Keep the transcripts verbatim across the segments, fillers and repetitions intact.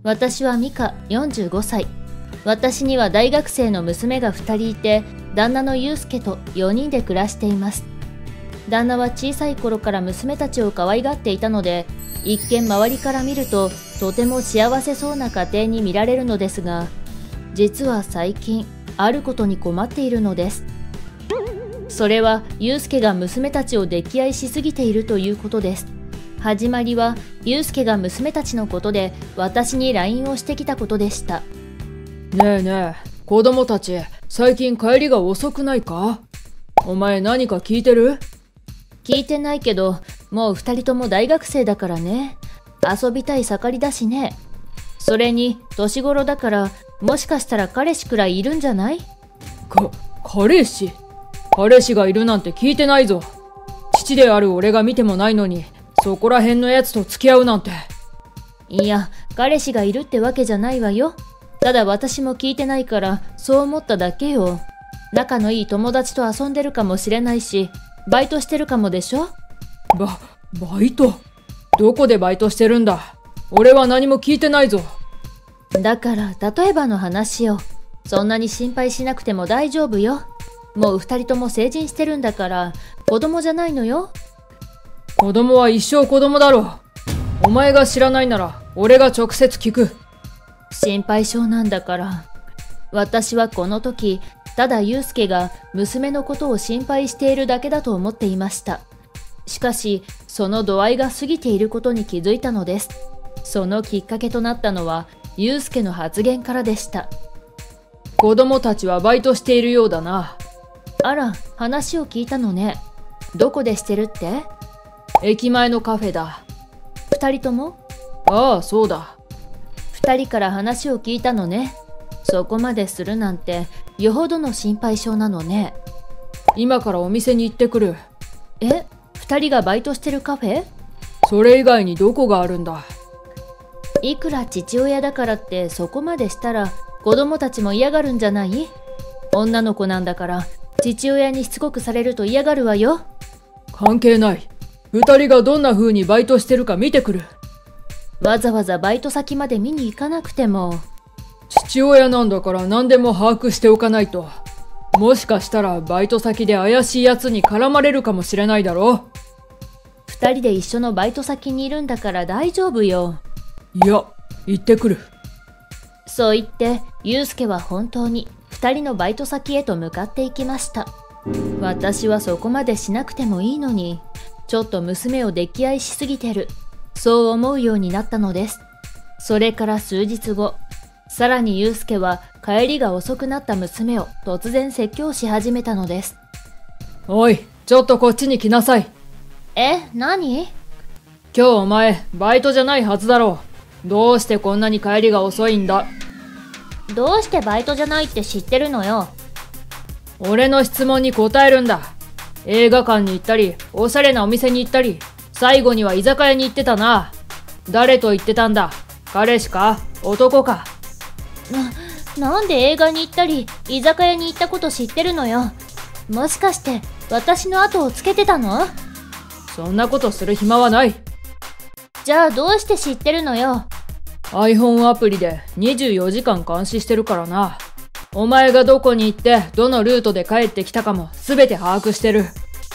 私はミカ、よんじゅうごさい。私には大学生の娘がふたりいて、旦那のユウスケとよにんで暮らしています。旦那は小さい頃から娘たちを可愛がっていたので、一見周りから見るととても幸せそうな家庭に見られるのですが、実は最近あることに困っているのです。それはユウスケが娘たちを溺愛しすぎているということです。始まりはユウスケが娘たちのことで私に ライン をしてきたことでした。 ねえねえ、子供たち最近帰りが遅くないか？お前何か聞いてる？ 聞いてないけど、もう二人とも大学生だからね。遊びたい盛りだしね。それに年頃だから、もしかしたら彼氏くらいいるんじゃない？ か、彼氏？彼氏がいるなんて聞いてないぞ。父である俺が見てもないのに、そこら辺のやつと付き合うなんて。 いや、彼氏がいるってわけじゃないわよ。ただ私も聞いてないから、そう思っただけよ。仲のいい友達と遊んでるかもしれないし、バイトしてるかもでしょ？ ば、バイト？どこでバイトしてるんだ？俺は何も聞いてないぞ。 だから、例えばの話よ。そんなに心配しなくても大丈夫よ。もう二人とも成人してるんだから、子供じゃないのよ。 子供は一生子供だろう。お前が知らないなら、俺が直接聞く。 心配性なんだから。私はこの時、ただユウスケが娘のことを心配しているだけだと思っていました。しかし、その度合いが過ぎていることに気づいたのです。そのきっかけとなったのは、ユウスケの発言からでした。 子供たちはバイトしているようだな。 あら、話を聞いたのね。どこでしてるって？ 駅前のカフェだ。 二人とも？ ああ、そうだ。 二人から話を聞いたのね。そこまでするなんて、よほどの心配性なのね。 今からお店に行ってくる。 え？二人がバイトしてるカフェ？ それ以外にどこがあるんだ？ いくら父親だからってそこまでしたら子供たちも嫌がるんじゃない？女の子なんだから父親にしつこくされると嫌がるわよ。 関係ない。二人がどんな風にバイトしてるか見てくる。 わざわざバイト先まで見に行かなくても。 父親なんだから何でも把握しておかないと。もしかしたらバイト先で怪しいやつに絡まれるかもしれないだろ。 二人で一緒のバイト先にいるんだから大丈夫よ。 いや、行ってくる。 そう言って、ユウスケは本当に二人のバイト先へと向かっていきました。私はそこまでしなくてもいいのに、ちょっと娘を溺愛しすぎてる。そう思うようになったのです。それから数日後、さらにユウスケは帰りが遅くなった娘を突然説教し始めたのです。 おい、ちょっとこっちに来なさい。 え、何？ 今日お前、バイトじゃないはずだろう。どうしてこんなに帰りが遅いんだ？ どうしてバイトじゃないって知ってるのよ。 俺の質問に答えるんだ。映画館に行ったり、おしゃれなお店に行ったり、最後には居酒屋に行ってたな。誰と行ってたんだ？彼氏か？男か？ な、なんで映画に行ったり、居酒屋に行ったこと知ってるのよ。もしかして、私の後をつけてたの？ そんなことする暇はない。 じゃあどうして知ってるのよ。 iPhone アプリでにじゅうよじかん監視してるからな。お前がどこに行って、どのルートで帰ってきたかも全て把握してる。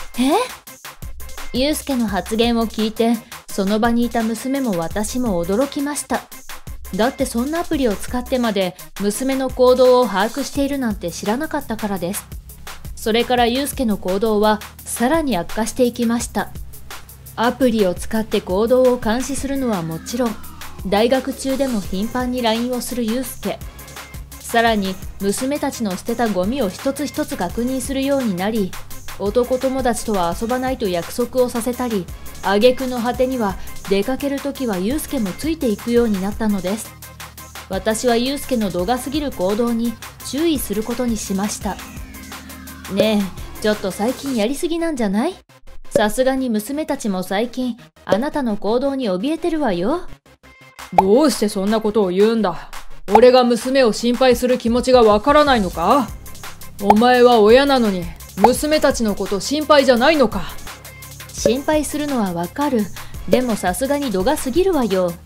え？ユウスケの発言を聞いて、その場にいた娘も私も驚きました。だってそんなアプリを使ってまで娘の行動を把握しているなんて知らなかったからです。それからユウスケの行動はさらに悪化していきました。アプリを使って行動を監視するのはもちろん、大学中でも頻繁に ライン をするユウスケ。さらに娘たちの捨てたゴミを一つ一つ確認するようになり、男友達とは遊ばないと約束をさせたり、挙句の果てには出かけるときはユウスケもついていくようになったのです。私はユウスケの度が過ぎる行動に注意することにしました。ねえ、ちょっと最近やりすぎなんじゃない？さすがに娘たちも最近あなたの行動に怯えてるわよ。 どうしてそんなことを言うんだ？俺が娘を心配する気持ちがわからないのか？お前は親なのに娘たちのこと心配じゃないのか？ 心配するのはわかる。でもさすがに度が過ぎるわよ。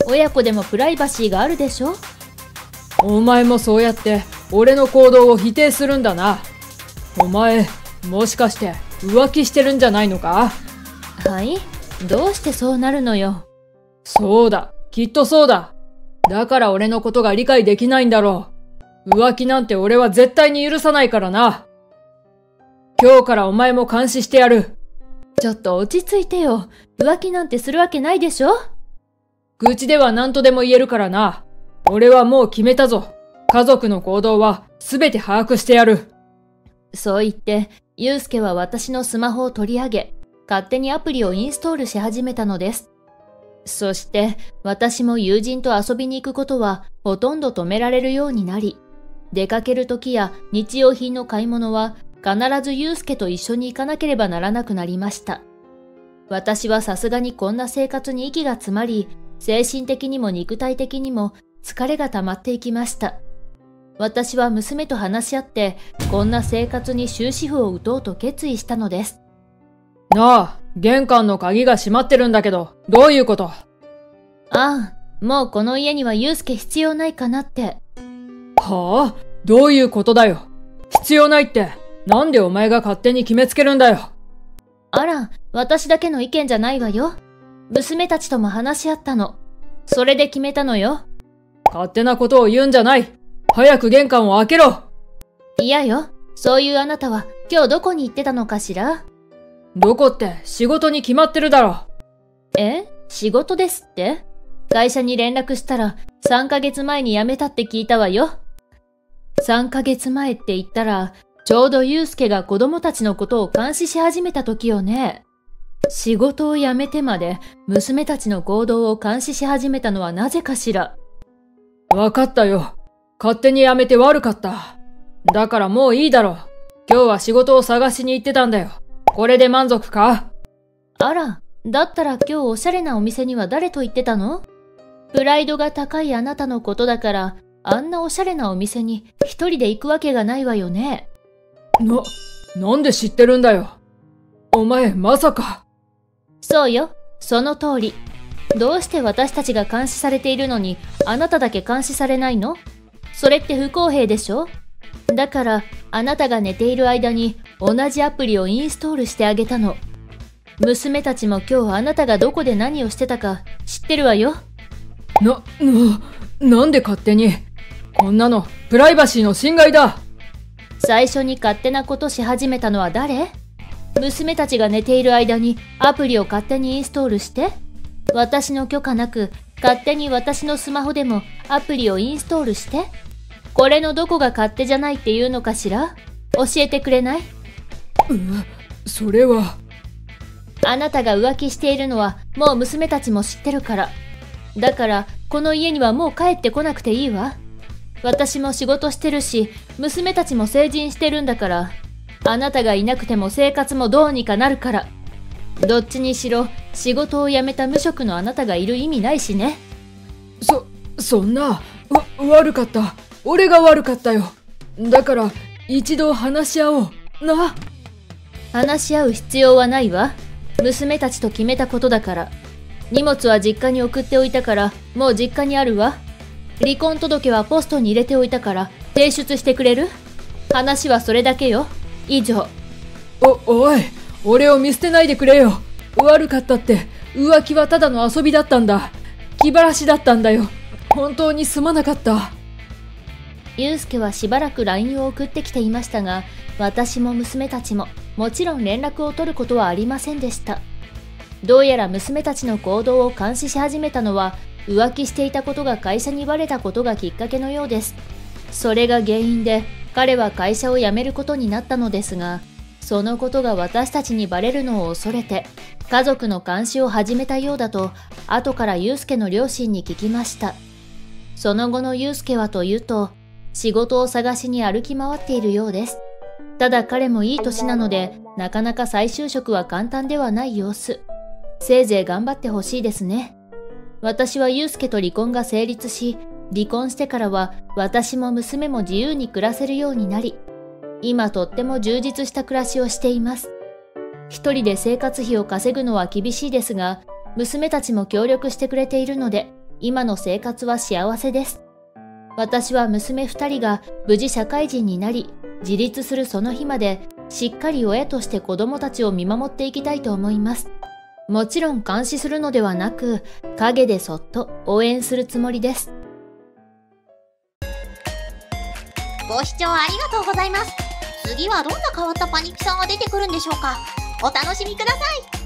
親子でもプライバシーがあるでしょ。 お前もそうやって俺の行動を否定するんだな。お前、もしかして浮気してるんじゃないのか？ はい？どうしてそうなるのよ。 そうだ、きっとそうだ。だから俺のことが理解できないんだろう。浮気なんて俺は絶対に許さないからな。今日からお前も監視してやる。 ちょっと落ち着いてよ。浮気なんてするわけないでしょ。 愚痴では何とでも言えるからな。俺はもう決めたぞ。家族の行動は全て把握してやる。 そう言って、ゆうすけは私のスマホを取り上げ、勝手にアプリをインストールし始めたのです。そして、私も友人と遊びに行くことはほとんど止められるようになり、出かける時や日用品の買い物は必ずゆうすけと一緒に行かなければならなくなりました。私はさすがにこんな生活に息が詰まり、精神的にも肉体的にも疲れが溜まっていきました。私は娘と話し合って、こんな生活に終止符を打とうと決意したのです。 なあ、玄関の鍵が閉まってるんだけど、どういうこと？ ああ、もうこの家にはゆうすけ必要ないかなって。 はあ？どういうことだよ。必要ないって、なんでお前が勝手に決めつけるんだよ。 あら、私だけの意見じゃないわよ。娘たちとも話し合ったの。それで決めたのよ。 勝手なことを言うんじゃない。早く玄関を開けろ。 いやよ。そういうあなたは今日どこに行ってたのかしら？ どこって仕事に決まってるだろ。 え？仕事ですって？会社に連絡したらさんかげつまえに辞めたって聞いたわよ。さんかげつまえって言ったら、ちょうどゆうすけが子供たちのことを監視し始めた時よね。仕事を辞めてまで娘たちの行動を監視し始めたのはなぜかしら。 わかったよ。勝手に辞めて悪かった。だからもういいだろう。今日は仕事を探しに行ってたんだよ。これで満足か？ あら、だったら今日おしゃれなお店には誰と行ってたの？プライドが高いあなたのことだから、あんなおしゃれなお店に一人で行くわけがないわよね。 な、なんで知ってるんだよ。お前まさか。 そうよ、その通り。どうして私たちが監視されているのに、あなただけ監視されないの？それって不公平でしょ？だから、あなたが寝ている間に同じアプリをインストールしてあげたの。娘たちも今日あなたがどこで何をしてたか知ってるわよ。 な、な、なんで勝手に。こんなのプライバシーの侵害だ。 最初に勝手なことし始めたのは誰？娘たちが寝ている間にアプリを勝手にインストールして、私の許可なく勝手に私のスマホでもアプリをインストールして、これのどこが勝手じゃないっていうのかしら？教えてくれない？ うわ、それは。 あなたが浮気しているのはもう娘たちも知ってるから。だからこの家にはもう帰ってこなくていいわ。私も仕事してるし、娘たちも成人してるんだから、あなたがいなくても生活もどうにかなるから。どっちにしろ仕事を辞めた無職のあなたがいる意味ないしね。 そ、そんな、わ、悪かった。俺が悪かったよ。だから一度話し合おう。な。 話し合う必要はないわ。娘たちと決めたことだから。荷物は実家に送っておいたから、もう実家にあるわ。離婚届はポストに入れておいたから提出してくれる？話はそれだけよ。以上。 お、おい、俺を見捨てないでくれよ。悪かったって、浮気はただの遊びだったんだ。気晴らしだったんだよ。本当にすまなかった。 ゆうすけはしばらく ライン を送ってきていましたが、私も娘たちももちろん連絡を取ることはありませんでした。どうやら娘たちの行動を監視し始めたのは、浮気していたことが会社にバレたことがきっかけのようです。それが原因で彼は会社を辞めることになったのですが、そのことが私たちにバレるのを恐れて家族の監視を始めたようだと後からゆうすけの両親に聞きました。その後のゆうすけはというと、仕事を探しに歩き回っているようです。ただ彼もいい年なのでなかなか再就職は簡単ではない様子。せいぜい頑張ってほしいですね。私はゆうすけと離婚が成立し、離婚してからは私も娘も自由に暮らせるようになり、今とっても充実した暮らしをしています。一人で生活費を稼ぐのは厳しいですが、娘たちも協力してくれているので、 今の生活は幸せです。私は娘二人が無事社会人になり、自立するその日まで、しっかり親として子供たちを見守っていきたいと思います。もちろん監視するのではなく、陰でそっと応援するつもりです。 ご視聴ありがとうございます。次はどんな変わったパニキさんが出てくるんでしょうか。お楽しみください。